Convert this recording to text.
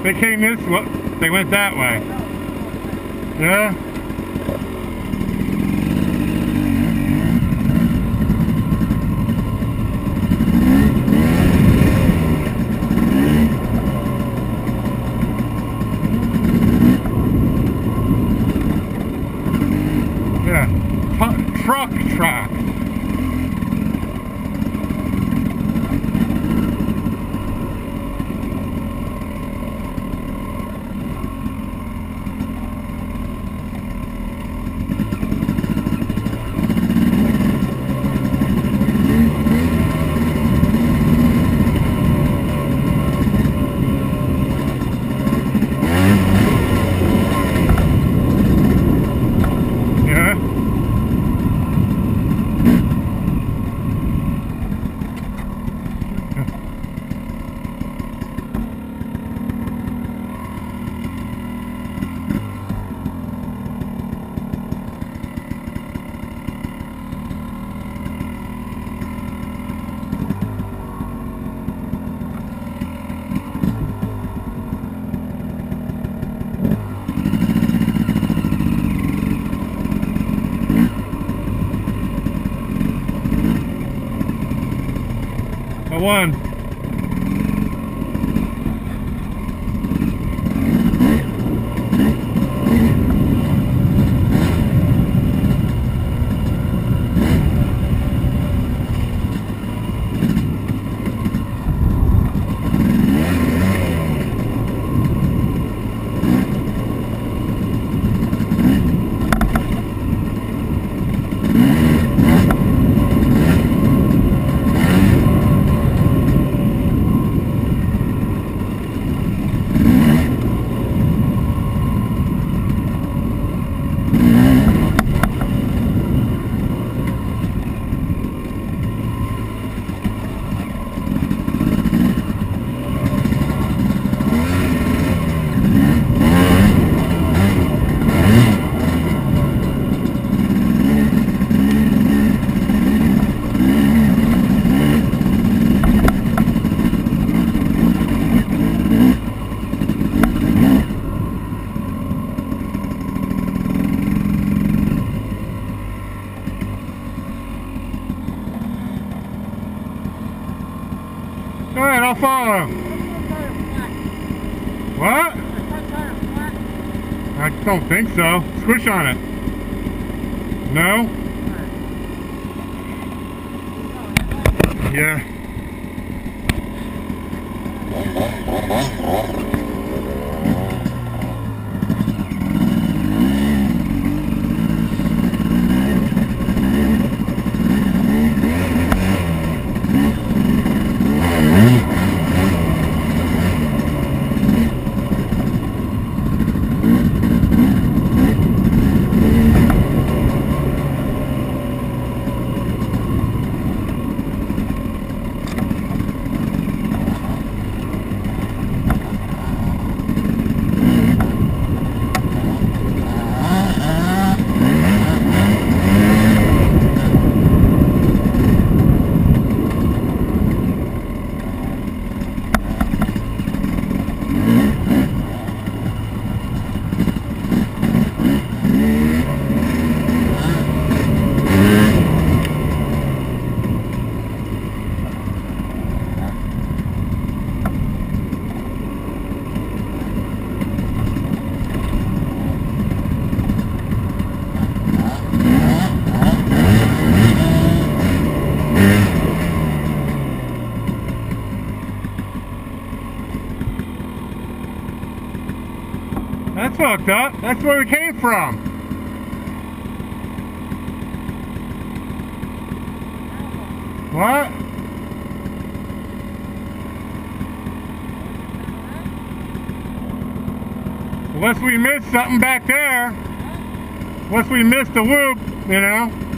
They came this way. They went that way. Yeah? Yeah. Truck tracks. One. Go ahead, I'll follow. What? I don't think so. Squish on it. No? Yeah. That's fucked up. That's where we came from. What? Unless we missed something back there. Unless we missed the whoop, you know.